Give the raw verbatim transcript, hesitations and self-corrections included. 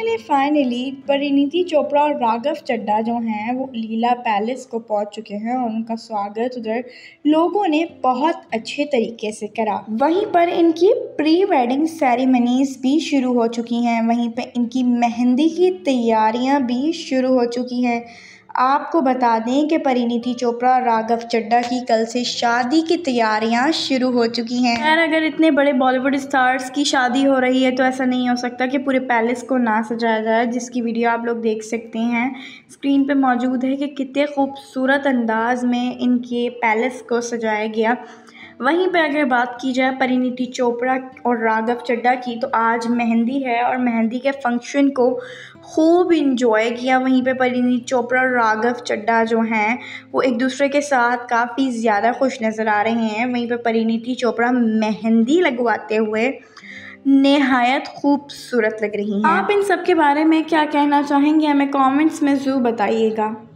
Finally finally Parineeti Chopra और राघव चड्ढा जो हैं वो लीला पैलेस को पहुंच चुके हैं और उनका स्वागत उधर लोगों ने बहुत अच्छे तरीके से करा। वहीं पर इनकी प्री वेडिंग सेरेमनीज भी शुरू हो चुकी हैं, वहीं पे इनकी मेहंदी की तैयारियां भी शुरू हो चुकी हैं। आपको बता दें कि परिणीति चोपड़ा और राघव चड्ढा की कल से शादी की तैयारियां शुरू हो चुकी हैं। खैर, अगर इतने बड़े बॉलीवुड स्टार्स की शादी हो रही है तो ऐसा नहीं हो सकता कि पूरे पैलेस को ना सजाया जाए, जिसकी वीडियो आप लोग देख सकते हैं स्क्रीन पे मौजूद है कि कितने खूबसूरत अंदाज में इनके पैलेस को सजाया गया। वहीं पे अगर बात की जाए परिणीति चोपड़ा और राघव चड्ढा की, तो आज मेहंदी है और मेहंदी के फंक्शन को खूब इंजॉय किया। वहीं पे परिणीति चोपड़ा और राघव चड्ढा जो हैं वो एक दूसरे के साथ काफ़ी ज़्यादा खुश नज़र आ रहे हैं। वहीं पे परिणीति चोपड़ा मेहंदी लगवाते हुए निहायत खूबसूरत लग रही हैं। आप इन सब के बारे में क्या कहना चाहेंगे, हमें कमेंट्स में ज़रूर बताइएगा।